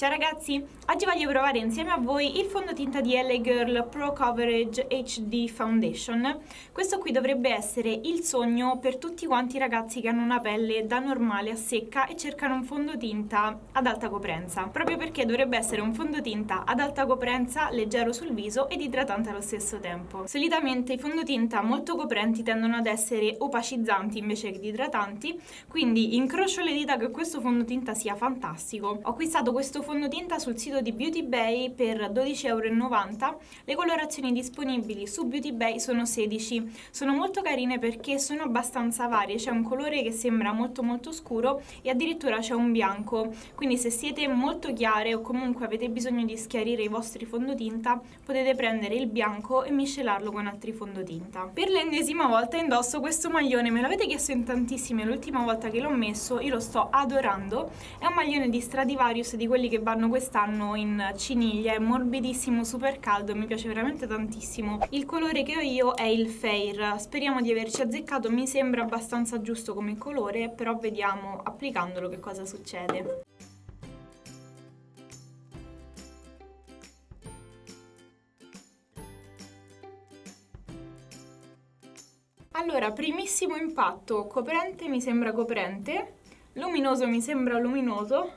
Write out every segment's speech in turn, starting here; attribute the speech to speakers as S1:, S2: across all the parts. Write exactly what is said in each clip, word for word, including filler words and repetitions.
S1: Ciao ragazzi, oggi voglio provare insieme a voi il fondotinta di L A Girl Pro Coverage H D Foundation. Questo qui dovrebbe essere il sogno per tutti quanti i ragazzi che hanno una pelle da normale a secca e cercano un fondotinta ad alta coprenza. Proprio perché dovrebbe essere un fondotinta ad alta coprenza, leggero sul viso ed idratante allo stesso tempo. Solitamente i fondotinta molto coprenti tendono ad essere opacizzanti invece che idratanti, quindi incrocio le dita che questo fondotinta sia fantastico. Ho acquistato questo fondotinta sul sito di Beauty Bay per dodici e novanta euro. Le colorazioni disponibili su Beauty Bay sono sedici. Sono molto carine perché sono abbastanza varie, c'è un colore che sembra molto molto scuro e addirittura c'è un bianco, quindi se siete molto chiare o comunque avete bisogno di schiarire i vostri fondotinta potete prendere il bianco e miscelarlo con altri fondotinta. Per l'ennesima volta indosso questo maglione, me l'avete chiesto in tantissime l'ultima volta che l'ho messo, io lo sto adorando. È un maglione di Stradivarius, di quelli che vanno quest'anno in ciniglia, è morbidissimo, super caldo, mi piace veramente tantissimo. Il colore che ho io è il Fair, speriamo di averci azzeccato, mi sembra abbastanza giusto come colore, però vediamo applicandolo che cosa succede. Allora, primissimo impatto, coprente mi sembra coprente, luminoso mi sembra luminoso.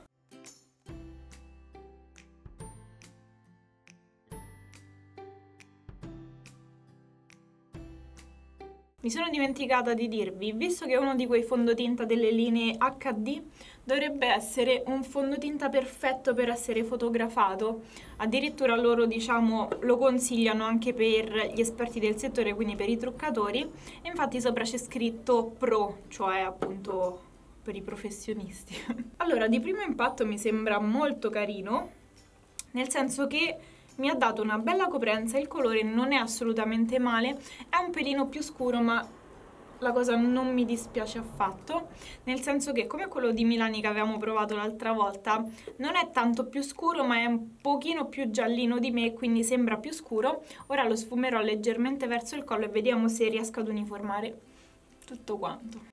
S1: Mi sono dimenticata di dirvi, visto che è uno di quei fondotinta delle linee H D, dovrebbe essere un fondotinta perfetto per essere fotografato. Addirittura loro, diciamo, lo consigliano anche per gli esperti del settore, quindi per i truccatori. E infatti sopra c'è scritto Pro, cioè appunto per i professionisti. Allora, di primo impatto mi sembra molto carino, nel senso che mi ha dato una bella coprenza, il colore non è assolutamente male, è un pelino più scuro ma la cosa non mi dispiace affatto, nel senso che come quello di Milani che avevamo provato l'altra volta non è tanto più scuro ma è un pochino più giallino di me, quindi sembra più scuro. Ora lo sfumerò leggermente verso il collo e vediamo se riesco ad uniformare tutto quanto.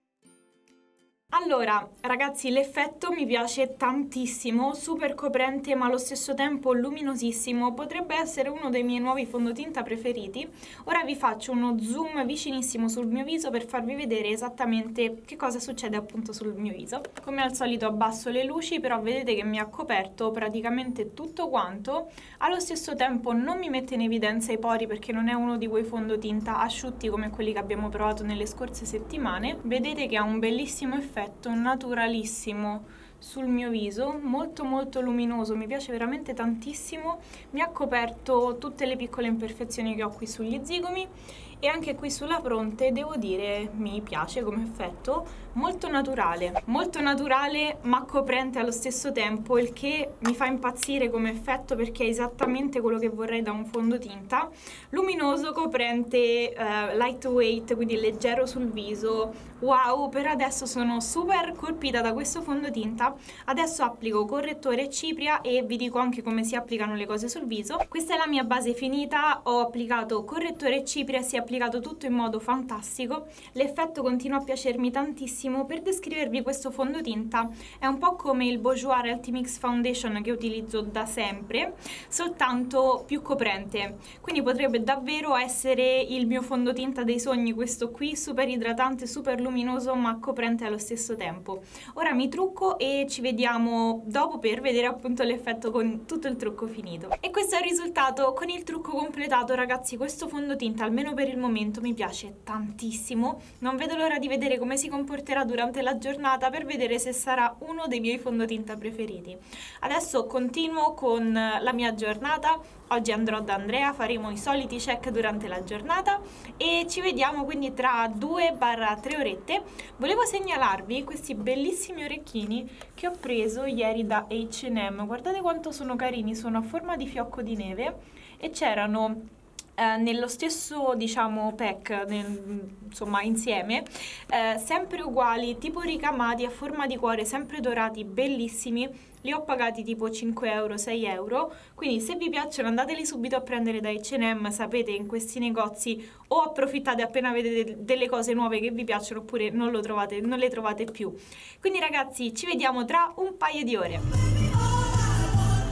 S1: Allora, ragazzi, l'effetto mi piace tantissimo, super coprente ma allo stesso tempo luminosissimo, potrebbe essere uno dei miei nuovi fondotinta preferiti. Ora vi faccio uno zoom vicinissimo sul mio viso per farvi vedere esattamente che cosa succede appunto sul mio viso. Come al solito abbasso le luci, però vedete che mi ha coperto praticamente tutto quanto, allo stesso tempo non mi mette in evidenza i pori perché non è uno di quei fondotinta asciutti come quelli che abbiamo provato nelle scorse settimane. Vedete che ha un bellissimo effetto naturalissimo sul mio viso, molto molto luminoso, mi piace veramente tantissimo, mi ha coperto tutte le piccole imperfezioni che ho qui sugli zigomi e anche qui sulla fronte, devo dire mi piace come effetto, molto naturale, molto naturale ma coprente allo stesso tempo, il che mi fa impazzire come effetto perché è esattamente quello che vorrei da un fondotinta, luminoso, coprente, uh, lightweight, quindi leggero sul viso. Wow, per adesso sono super colpita da questo fondotinta. Adesso applico correttore e cipria e vi dico anche come si applicano le cose sul viso. Questa è la mia base finita, ho applicato correttore e cipria, si è applicato tutto in modo fantastico, l'effetto continua a piacermi tantissimo. Per descrivervi questo fondotinta è un po' come il Bourjois Ultimix Foundation che utilizzo da sempre, soltanto più coprente, quindi potrebbe davvero essere il mio fondotinta dei sogni questo qui, super idratante, super luminoso ma coprente allo stesso tempo. Ora mi trucco e ci vediamo dopo per vedere appunto l'effetto con tutto il trucco finito. E questo è il risultato con il trucco completato, ragazzi. Questo fondotinta almeno per il momento mi piace tantissimo, non vedo l'ora di vedere come si comporterà durante la giornata per vedere se sarà uno dei miei fondotinta preferiti. Adesso continuo con la mia giornata, oggi andrò da Andrea, faremo i soliti check durante la giornata e ci vediamo quindi tra due tre orette. Volevo segnalarvi questi bellissimi orecchini che ho preso ieri da H and M, guardate quanto sono carini, sono a forma di fiocco di neve e c'erano eh, nello stesso, diciamo, pack, nel, insomma insieme, eh, sempre uguali, tipo ricamati a forma di cuore, sempre dorati, bellissimi. Li ho pagati tipo cinque euro, sei euro, quindi se vi piacciono andateli subito a prendere da H and M, sapete, in questi negozi o approfittate appena vedete delle cose nuove che vi piacciono oppure non, lo trovate, non le trovate più. Quindi ragazzi, ci vediamo tra un paio di ore.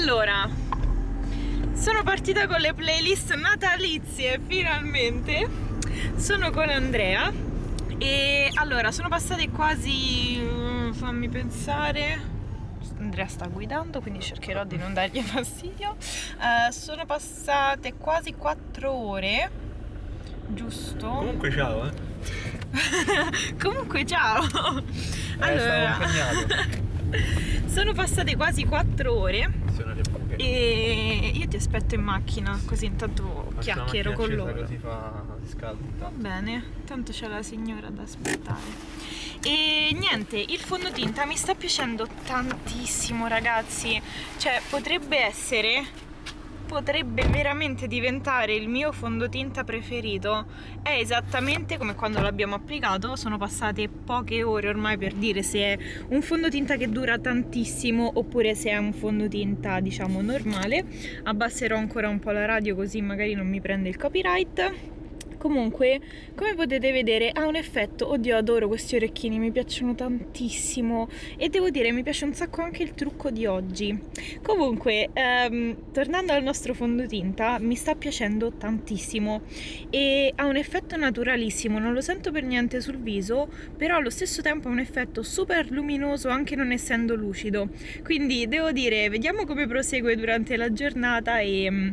S1: Allora, sono partita con le playlist natalizie, finalmente. Sono con Andrea e allora sono passate quasi, fammi pensare, Andrea sta guidando quindi cercherò di non dargli fastidio. Uh, sono passate quasi quattro ore, giusto?
S2: Comunque ciao, eh.
S1: Comunque ciao.
S2: Eh,
S1: Allora, sono passate quasi quattro ore e io ti aspetto in macchina, così intanto
S2: Faccio
S1: chiacchiero con
S2: accesa,
S1: loro.
S2: Così fa si scalda.
S1: Va bene, tanto c'è la signora da aspettare. E niente, il fondotinta mi sta piacendo tantissimo, ragazzi. Cioè, potrebbe essere potrebbe veramente diventare il mio fondotinta preferito. È esattamente come quando l'abbiamo applicato. Sono passate poche ore ormai per dire se è un fondotinta che dura tantissimo oppure se è un fondotinta, diciamo, normale. Abbasserò ancora un po' la radio così magari non mi prende il copyright. Comunque, come potete vedere, ha un effetto, oddio, adoro questi orecchini, mi piacciono tantissimo e devo dire mi piace un sacco anche il trucco di oggi. Comunque, ehm, tornando al nostro fondotinta, mi sta piacendo tantissimo e ha un effetto naturalissimo, non lo sento per niente sul viso, però allo stesso tempo ha un effetto super luminoso anche non essendo lucido. Quindi devo dire, vediamo come prosegue durante la giornata e...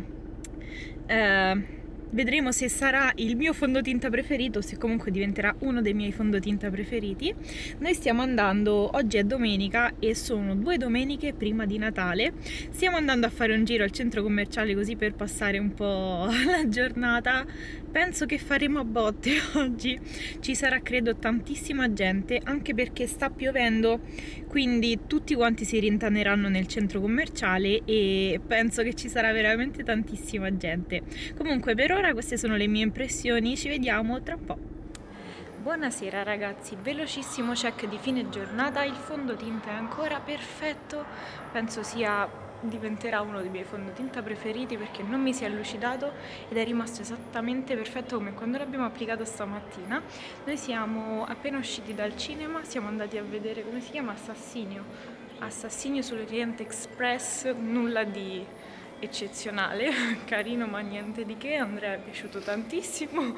S1: Eh, vedremo se sarà il mio fondotinta preferito, se comunque diventerà uno dei miei fondotinta preferiti. Noi stiamo andando, oggi è domenica e sono due domeniche prima di Natale. Stiamo andando a fare un giro al centro commerciale così per passare un po' la giornata. Penso che faremo a botte oggi. Ci sarà credo tantissima gente, anche perché sta piovendo, quindi tutti quanti si rintaneranno nel centro commerciale e penso che ci sarà veramente tantissima gente. Comunque per ora queste sono le mie impressioni, ci vediamo tra un po'. Buonasera ragazzi, velocissimo check di fine giornata, il fondotinta è ancora perfetto, penso sia diventerà uno dei miei fondotinta preferiti perché non mi si è lucidato ed è rimasto esattamente perfetto come quando l'abbiamo applicato stamattina. Noi siamo appena usciti dal cinema, siamo andati a vedere, come si chiama? Assassinio, Assassinio sull'Orient Express, nulla di eccezionale, carino ma niente di che, a Andrea è piaciuto tantissimo.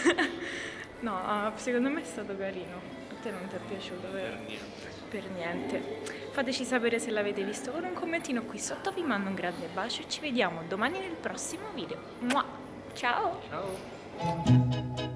S1: No, secondo me è stato carino, a te non ti è piaciuto, vero? Per niente. Per niente. Fateci sapere se l'avete visto con un commentino qui sotto, vi mando un grande bacio e ci vediamo domani nel prossimo video. Mua! Ciao!
S2: Ciao!